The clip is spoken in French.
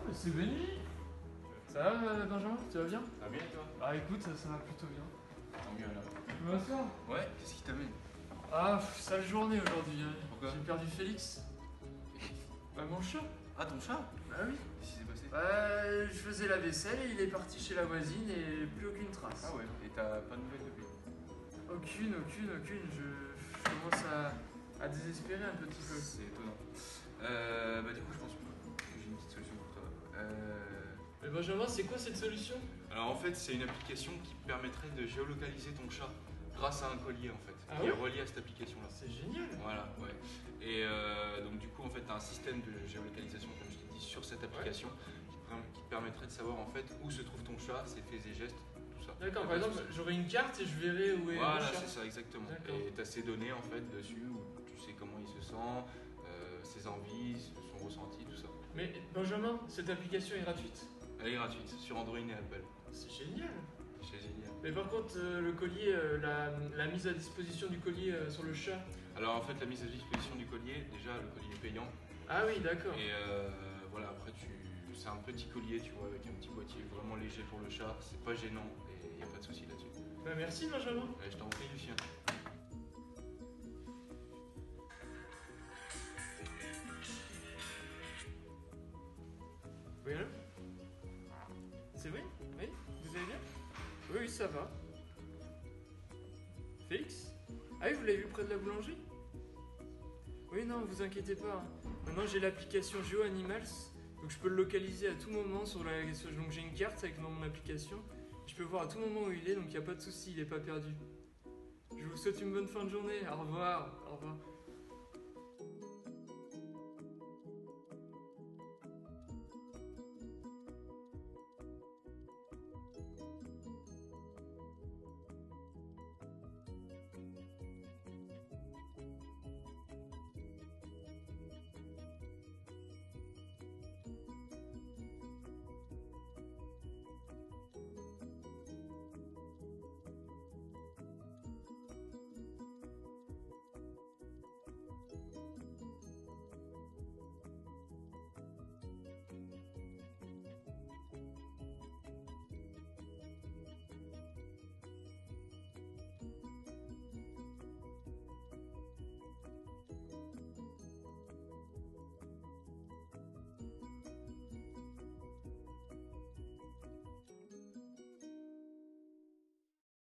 c'est Benji. Ça va, Benjamin? Tu vas bien? Ça va bien et toi? Ah, écoute, ça va plutôt bien. Tant mieux alors. Tu veux m'asseoir? Ouais, qu'est-ce qui t'amène? Ah, sale journée aujourd'hui. Hein. Pourquoi? J'ai perdu Félix. Bah, mon chat. Ah, ton chat? Bah oui. Qu'est-ce qui s'est passé? Bah, je faisais la vaisselle et il est parti chez la voisine et plus aucune trace. Ah ouais, et t'as pas de nouvelles depuis? Aucune. Je commence à désespérer un petit peu. C'est étonnant. Bah du coup, je pense que j'ai une petite solution pour toi. Mais Benjamin, c'est quoi cette solution? Alors en fait, c'est une application qui permettrait de géolocaliser ton chat grâce à un collier en fait, Ah qui ouais? est relié à cette application-là. C'est génial. Voilà, ouais. Et donc du coup, en fait, tu as un système de géolocalisation, comme je t'ai dit, sur cette application qui te permettrait de savoir en fait où se trouve ton chat, ses faits et gestes, tout ça. D'accord, Y a par pas de exemple, souci. j'aurai une carte et je verrai où est Voilà, le chat. c'est ça, exactement. D'accord. Et tu as ses données en fait dessus, où tu sais comment il se sent, ses envies, son ressenti, tout ça. Mais Benjamin, cette application est gratuite. Elle est gratuite sur Android et Apple. C'est génial. C'est génial. Mais par contre, le collier, la mise à disposition du collier sur le chat. Alors en fait, la mise à disposition du collier, déjà le collier est payant. Ah oui, d'accord. Et voilà, après c'est un petit collier, tu vois, avec un petit boîtier vraiment léger pour le chat. C'est pas gênant et il n'y a pas de souci là-dessus. Bah merci Benjamin. Allez, je t'en prie, Lucien. Oui, allô? C'est vrai? Oui? Vous allez bien? Oui, ça va. Félix? Ah oui, vous l'avez vu près de la boulangerie? Oui, non, vous inquiétez pas. Maintenant, j'ai l'application GeoAnimals, donc je peux le localiser à tout moment donc j'ai une carte avec mon application. Je peux voir à tout moment où il est, donc il n'y a pas de souci, il n'est pas perdu. Je vous souhaite une bonne fin de journée. Au revoir. Au revoir.